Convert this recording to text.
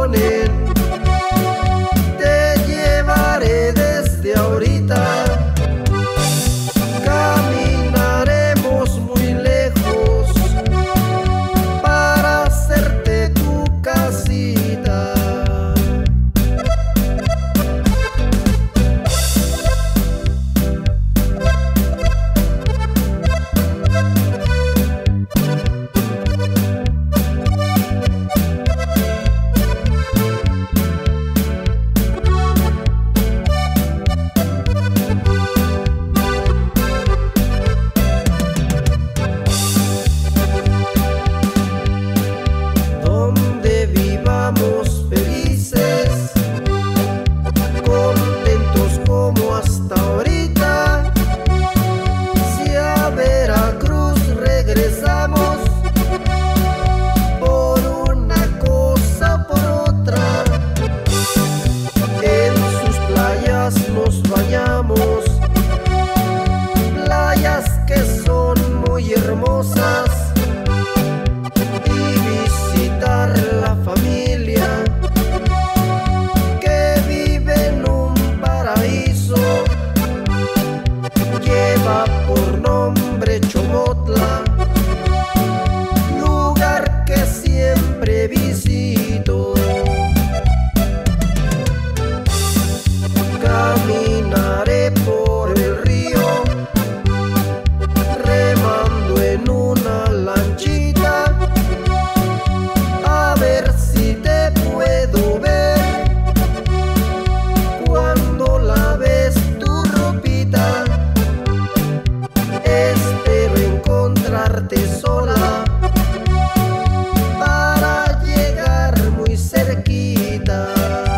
ponen. Te llevaré desde ahorita. Caminaremos muy lejos para hacerte tu casita. Donde vivamos felices, contentos como hasta ahorita. Si a Veracruz regresamos, por una cosa por otra, en sus playas nos bañamos, playas que son muy hermosas, y visitar la familia que vive en un paraíso. Lleva por nombre Chomotla, lugar que siempre visito. Caminaré por el río, remando en una lanchita, a ver si te puedo ver cuando laves tu ropita. Espero encontrarte sola para llegar muy cerquita.